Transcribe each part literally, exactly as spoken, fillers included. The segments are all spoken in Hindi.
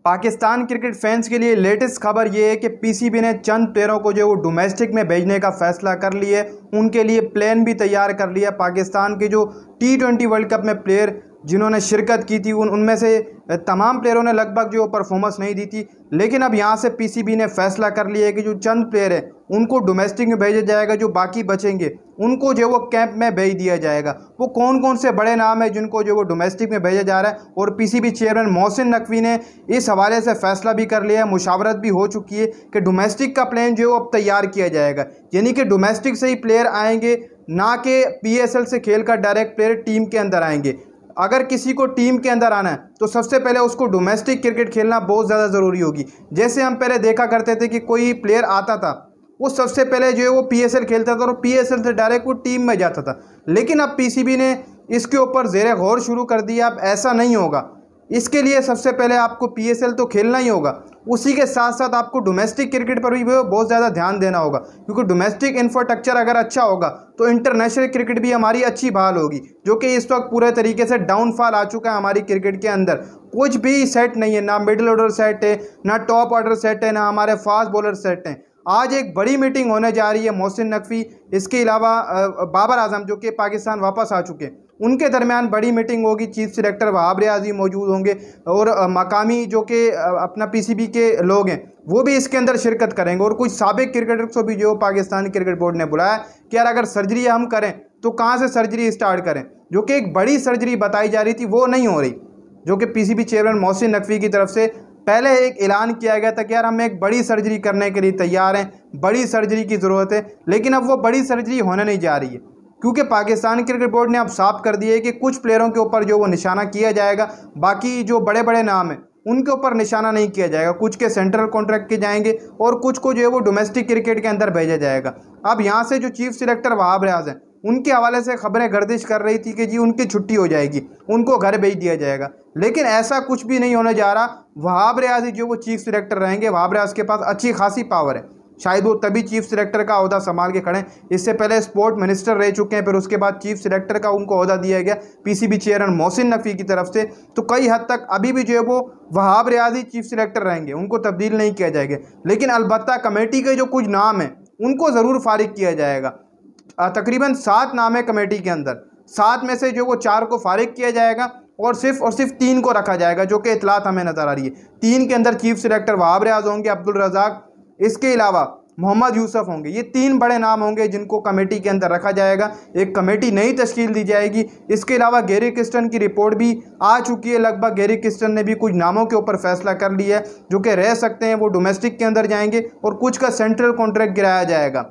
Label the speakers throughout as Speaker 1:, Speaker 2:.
Speaker 1: पाकिस्तान क्रिकेट फैंस के लिए लेटेस्ट खबर ये है कि पीसीबी ने चंद प्लेयरों को जो वो डोमेस्टिक में भेजने का फैसला कर लिया है। उनके लिए प्लान भी तैयार कर लिया। पाकिस्तान के जो टी ट्वेंटी वर्ल्ड कप में प्लेयर जिन्होंने शिरकत की थी उन उनमें से तमाम प्लेयरों ने लगभग जो परफॉर्मेंस नहीं दी थी, लेकिन अब यहाँ से पीसीबी ने फैसला कर लिया है कि जो चंद प्लेयर हैं उनको डोमेस्टिक में भेजा जाएगा, जो बाकी बचेंगे उनको जो वो कैंप में भेज दिया जाएगा। वो कौन कौन से बड़े नाम है जिनको जो वो डोमेस्टिक में भेजा जा रहा है, और पीसीबी चेयरमैन मोहसिन नकवी ने इस हवाले से फैसला भी कर लिया है, मुशावरत भी हो चुकी है कि डोमेस्टिक का प्लान जो है अब तैयार किया जाएगा। यानी कि डोमेस्टिक से ही प्लेयर आएंगे, ना कि पीएसएल से खेल कर डायरेक्ट प्लेयर टीम के अंदर आएंगे। अगर किसी को टीम के अंदर आना है तो सबसे पहले उसको डोमेस्टिक क्रिकेट खेलना बहुत ज़्यादा ज़रूरी होगी। जैसे हम पहले देखा करते थे कि कोई प्लेयर आता था वो सबसे पहले जो है वो पीएसएल खेलता था और पीएसएल से डायरेक्ट वो टीम में जाता था, लेकिन अब पीसीबी ने इसके ऊपर ज़ेरे गौर शुरू कर दिया। अब ऐसा नहीं होगा। इसके लिए सबसे पहले आपको पीएसएल तो खेलना ही होगा, उसी के साथ साथ आपको डोमेस्टिक क्रिकेट पर भी बहुत ज़्यादा ध्यान देना होगा, क्योंकि डोमेस्टिक इंफ्रास्ट्रक्चर अगर अच्छा होगा तो इंटरनेशनल क्रिकेट भी हमारी अच्छी बहाल होगी, जो कि इस वक्त पूरे तरीके से डाउनफॉल आ चुका है हमारी क्रिकेट के अंदर। कुछ भी सेट नहीं है, ना मिडिल ऑर्डर सेट है, ना टॉप ऑर्डर सेट है, ना हमारे फास्ट बॉलर सेट हैं। आज एक बड़ी मीटिंग होने जा रही है मोहसिन नकवी, इसके अलावा बाबर आजम जो कि पाकिस्तान वापस आ चुके हैं, उनके दरमियान बड़ी मीटिंग होगी। चीफ सिलेक्टर वहाब रियाज मौजूद होंगे और मकामी जो कि अपना पीसीबी के लोग हैं वो भी इसके अंदर शिरकत करेंगे, और कुछ साबिक क्रिकेटर्स को भी जो पाकिस्तान क्रिकेट बोर्ड ने बुलाया कि यार अगर सर्जरी हम करें तो कहाँ से सर्जरी स्टार्ट करें, जो कि एक बड़ी सर्जरी बताई जा रही थी वो नहीं हो रही, जो कि पीसीबी चेयरमैन मोहसिन नकवी की तरफ से पहले एक ऐलान किया गया था कि यार हम एक बड़ी सर्जरी करने के लिए तैयार हैं, बड़ी सर्जरी की ज़रूरत है, लेकिन अब वो बड़ी सर्जरी होने नहीं जा रही है, क्योंकि पाकिस्तान क्रिकेट बोर्ड ने अब साफ कर दिया है कि कुछ प्लेयरों के ऊपर जो वो निशाना किया जाएगा, बाकी जो बड़े बड़े नाम हैं उनके ऊपर निशाना नहीं किया जाएगा। कुछ के सेंट्रल कॉन्ट्रैक्ट के जाएंगे और कुछ को जो है वो डोमेस्टिक क्रिकेट के अंदर भेजा जाएगा। अब यहाँ से जो चीफ सिलेक्टर वहाब रियाज हैं उनके हवाले से खबरें गर्दिश कर रही थी कि जी उनकी छुट्टी हो जाएगी, उनको घर भेज दिया जाएगा, लेकिन ऐसा कुछ भी नहीं होने जा रहा। वहाब रियाज जो वो चीफ सिलेक्टर रहेंगे। वहाब रियाज के पास अच्छी खासी पावर है, शायद वो तभी चीफ सिलेक्टर का ओहदा संभाल के खड़े। इससे पहले स्पोर्ट मिनिस्टर रह चुके हैं, फिर उसके बाद चीफ सिलेक्टर का उनको ओहदा दिया गया पीसीबी चेयरमैन मोहसिन नकवी की तरफ से। तो कई हद तक अभी भी जो है वो वहाब रियाज ही चीफ सिलेक्टर रहेंगे, उनको तब्दील नहीं किया जाएगा, लेकिन अलबत्ता कमेटी के जो कुछ नाम हैं उनको ज़रूर फारिग किया जाएगा। तकरीबन सात नाम है कमेटी के अंदर, सात में से जो वो चार को फारिग किया जाएगा और सिर्फ और सिर्फ तीन को रखा जाएगा, जो कि इतलात हमें नज़र आ रही है। तीन के अंदर चीफ सिलेक्टर वहाब रियाज होंगे, अब्दुल रज़ाक, इसके अलावा मोहम्मद यूसुफ होंगे। ये तीन बड़े नाम होंगे जिनको कमेटी के अंदर रखा जाएगा। एक कमेटी नई तश्कील दी जाएगी। इसके अलावा गैरी किर्स्टन की रिपोर्ट भी आ चुकी है, लगभग गैरी किर्स्टन ने भी कुछ नामों के ऊपर फैसला कर लिया है जो कि रह सकते हैं, वो डोमेस्टिक के अंदर जाएंगे और कुछ का सेंट्रल कॉन्ट्रैक्ट गिराया जाएगा।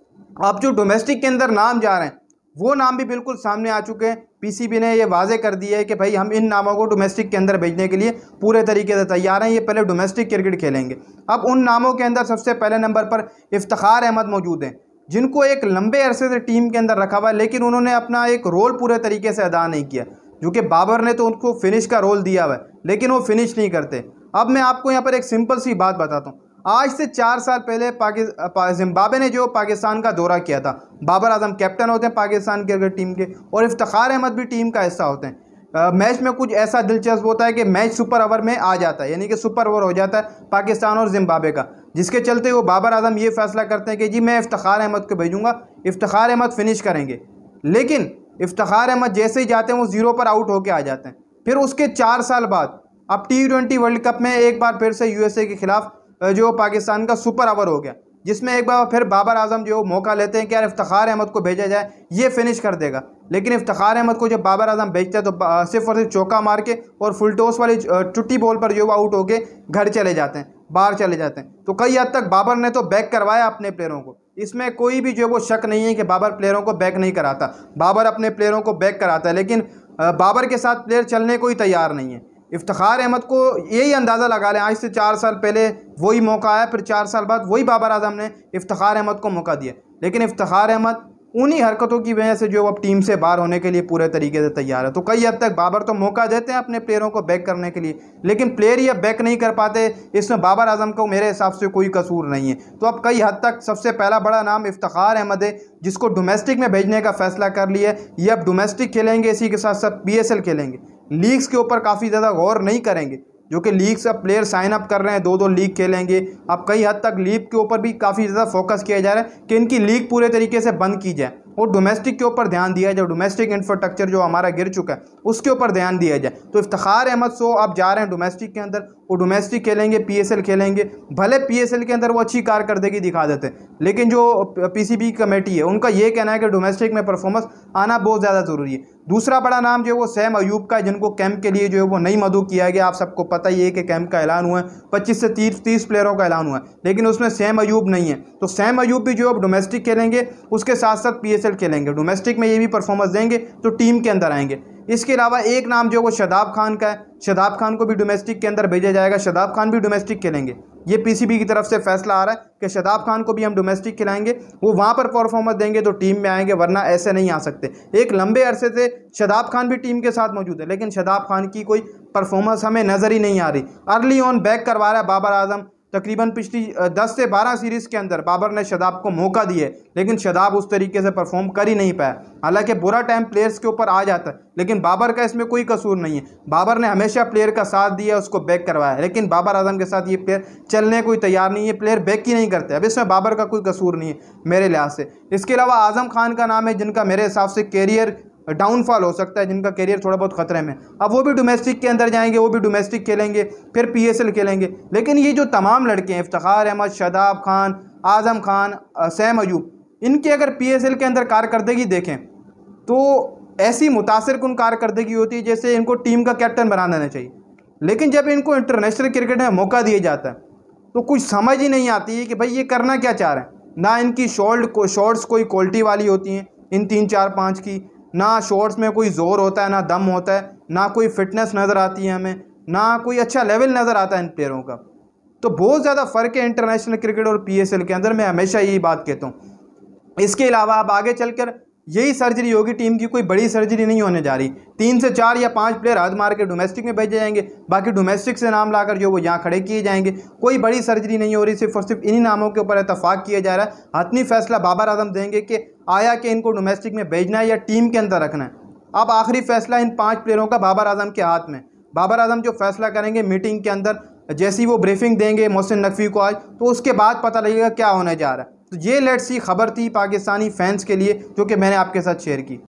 Speaker 1: अब जो डोमेस्टिक के अंदर नाम जा रहे हैं वो नाम भी बिल्कुल सामने आ चुके हैं। पीसीबी ने ये वाजे कर दिया है कि भाई हम इन नामों को डोमेस्टिक के अंदर भेजने के लिए पूरे तरीके से तैयार हैं। ये पहले डोमेस्टिक क्रिकेट खेलेंगे। अब उन नामों के अंदर सबसे पहले नंबर पर इफ्तिखार अहमद मौजूद हैं, जिनको एक लंबे अरसे से टीम के अंदर रखा हुआ है, लेकिन उन्होंने अपना एक रोल पूरे तरीके से अदा नहीं किया, जो कि बाबर ने तो उनको फिनिश का रोल दिया हुआ है, लेकिन वो फिनिश नहीं करते। अब मैं आपको यहाँ पर एक सिंपल सी बात बताता हूँ। आज से चार साल पहले पाकिस्तान जिम्बाब्वे ने जो पाकिस्तान का दौरा किया था, बाबर आजम कैप्टन होते हैं पाकिस्तान क्रिकेट टीम के और इफ्तिखार अहमद भी टीम का हिस्सा होते हैं। मैच में कुछ ऐसा दिलचस्प होता है कि मैच सुपर ओवर में आ जाता है, यानी कि सुपर ओवर हो जाता है पाकिस्तान और जिम्बाब्वे का, जिसके चलते वो बाबर आजम ये फैसला करते हैं कि जी मैं इफ्तिखार अहमद को भेजूंगा, इफ्तिखार अहमद फिनिश करेंगे। लेकिन इफ्तिखार अहमद जैसे ही जाते हैं वो जीरो पर आउट होकर आ जाते हैं। फिर उसके चार साल बाद अब टी ट्वेंटी वर्ल्ड कप में एक बार फिर से यूएसए के खिलाफ जो पाकिस्तान का सुपर ओवर हो गया, जिसमें एक बार फिर बाबर आजम जो मौका लेते हैं कि यार इफ्तिखार अहमद को भेजा जाए, ये फिनिश कर देगा। लेकिन इफ्तिखार अहमद को जब बाबर आजम भेजते हैं तो सिर्फ और सिर्फ चौका मार के और फुल टॉस वाली चुट्टी बॉल पर जो आउट होके घर चले जाते हैं, बाहर चले जाते हैं। तो कई हद तक बाबर ने तो बैक करवाया अपने प्लेयरों को, इसमें कोई भी जो वो शक नहीं है कि बाबर प्लेयरों को बैक नहीं कराता। बाबर अपने प्लेयरों को बैक कराता है, लेकिन बाबर के साथ प्लेयर चलने को ही तैयार नहीं है। इफ्तिखार अहमद को यही अंदाज़ा लगा लें, आज से चार साल पहले वही मौका आया, फिर चार साल बाद वही बाबर आजम ने इफ्तिखार अहमद को मौका दिया, लेकिन इफ्तिखार अहमद उन्हीं हरकतों की वजह से जो अब टीम से बाहर होने के लिए पूरे तरीके से तैयार है। तो कई हद तक बाबर तो मौका देते हैं अपने प्लेयरों को बैक करने के लिए, लेकिन प्लेयर ही अब बैक नहीं कर पाते। इसमें बाबर आजम को मेरे हिसाब से कोई कसूर नहीं है। तो अब कई हद तक सबसे पहला बड़ा नाम इफ्तिखार अहमद है, जिसको डोमेस्टिक में भेजने का फैसला कर लिया है। ये अब डोमेस्टिक खेलेंगे, इसी के साथ साथ पी एस एल खेलेंगे, लीग्स के ऊपर काफ़ी ज़्यादा गौर नहीं करेंगे। जो कि लीग्स अब प्लेयर साइन अप कर रहे हैं, दो दो लीग खेलेंगे। अब कई हद तक लीग के ऊपर भी काफ़ी ज़्यादा फोकस किया जा रहा है कि इनकी लीग पूरे तरीके से बंद की जाए और डोमेस्टिक के ऊपर ध्यान दिया जाए। डोमेस्टिक इंफ्रास्ट्रक्चर जो हमारा गिर चुका है उसके ऊपर ध्यान दिया जाए। तो इफ्तिखार अहमद सो अब जा रहे हैं डोमेस्टिक के अंदर, वो डोमेस्टिक खेलेंगे, पीएसएल खेलेंगे। भले पीएसएल के अंदर वो अच्छी कारकर्दगी दिखा देते हैं, लेकिन जो पीसीबी कमेटी है उनका ये कहना है कि डोमेस्टिक में परफॉर्मेंस आना बहुत ज़्यादा ज़रूरी है। दूसरा बड़ा नाम जो है वो साइम अयूब का है, जिनको कैंप के लिए जो है वो नहीं मदऊ किया गया। आप सबको पता ही है कि कैंप का ऐलान हुआ है, पच्चीस से तीस तीस प्लेयरों का ऐलान हुआ है, लेकिन उसमें साइम अयूब नहीं है। तो साइम अयूब भी जो अब डोमेस्टिक खेलेंगे, उसके साथ साथ पीएसएल खेलेंगे। डोमेस्टिक में ये भी परफॉर्मेंस देंगे तो टीम के अंदर आएंगे। इसके अलावा एक नाम जो वो शादाब खान का है, शादाब खान को भी डोमेस्टिक के अंदर भेजा जाएगा। शादाब खान भी डोमेस्टिक खेलेंगे। ये पीसीबी की तरफ से फैसला आ रहा है कि शादाब खान को भी हम डोमेस्टिक खिलाएंगे, वो वहाँ पर परफॉर्मेंस देंगे तो टीम में आएंगे, वरना ऐसे नहीं आ सकते। एक लंबे अरसे से शादाब खान भी टीम के साथ मौजूद है, लेकिन शादाब खान की कोई परफॉर्मेंस हमें नज़र ही नहीं आ रही। अर्ली ऑन बैक करवा रहा है बाबर आजम। तकरीबन पिछली दस से बारह सीरीज़ के अंदर बाबर ने शादाब को मौका दिए, लेकिन शादाब उस तरीके से परफॉर्म कर ही नहीं पाया। हालांकि बुरा टाइम प्लेयर्स के ऊपर आ जाता है, लेकिन बाबर का इसमें कोई कसूर नहीं है। बाबर ने हमेशा प्लेयर का साथ दिया, उसको बैक करवाया, लेकिन बाबर आजम के साथ ये प्लेयर चलने कोई तैयार नहीं है, प्लेयर बैक ही नहीं करते। अब इसमें बाबर का कोई कसूर नहीं है मेरे लिहाज से। इसके अलावा आज़म खान का नाम है, जिनका मेरे हिसाब से कैरियर डाउनफॉल हो सकता है, जिनका कैरियर थोड़ा बहुत खतरे में। अब वो भी डोमेस्टिक के अंदर जाएंगे, वो भी डोमेस्टिक खेलेंगे, फिर पीएसएल खेलेंगे। लेकिन ये जो तमाम लड़के हैं, इफ्तिखार अहमद, शादाब खान, आज़म खान, साइम अयूब, इनकी अगर पीएसएल के अंदर कारकर्दगी देखें तो ऐसी मुतासिर कुन कारकर्दगी होती है जैसे इनको टीम का कैप्टन बना देना चाहिए। लेकिन जब इनको इंटरनेशनल क्रिकेट में मौका दिया जाता है तो कुछ समझ ही नहीं आती है कि भाई ये करना क्या चाह रहे हैं। ना इनकी शॉर्ट को शॉट्स कोई क्वालिटी वाली होती हैं इन तीन चार पाँच की, ना शॉट्स में कोई ज़ोर होता है, ना दम होता है, ना कोई फिटनेस नज़र आती है हमें, ना कोई अच्छा लेवल नज़र आता है इन प्लेयरों का। तो बहुत ज़्यादा फ़र्क है इंटरनेशनल क्रिकेट और पीएसएल के अंदर, मैं हमेशा यही बात कहता हूँ। इसके अलावा अब आगे चलकर यही सर्जरी होगी टीम की, कोई बड़ी सर्जरी नहीं होने जा रही। तीन से चार या पांच प्लेयर हद मार के डोमेस्टिक में भेजे जाएंगे, बाकी डोमेस्टिक से नाम लाकर जो वो यहाँ खड़े किए जाएंगे। कोई बड़ी सर्जरी नहीं हो रही, सिर्फ और सिर्फ इन्हीं नामों के ऊपर इतफाक़ किया जा रहा है। हतमी फैसला बाबर आजम देंगे कि आया कि इनको डोमेस्टिक में भेजना है या टीम के अंदर रखना है। अब आखिरी फैसला इन पाँच प्लेयरों का बाबर आजम के हाथ में। बाबर आजम जो फैसला करेंगे मीटिंग के अंदर, जैसी वो ब्रीफिंग देंगे मोहसिन नकवी को आज, तो उसके बाद पता लगेगा क्या होने जा रहा है। तो ये लेट्स सी खबर थी पाकिस्तानी फैंस के लिए, जो कि मैंने आपके साथ शेयर की।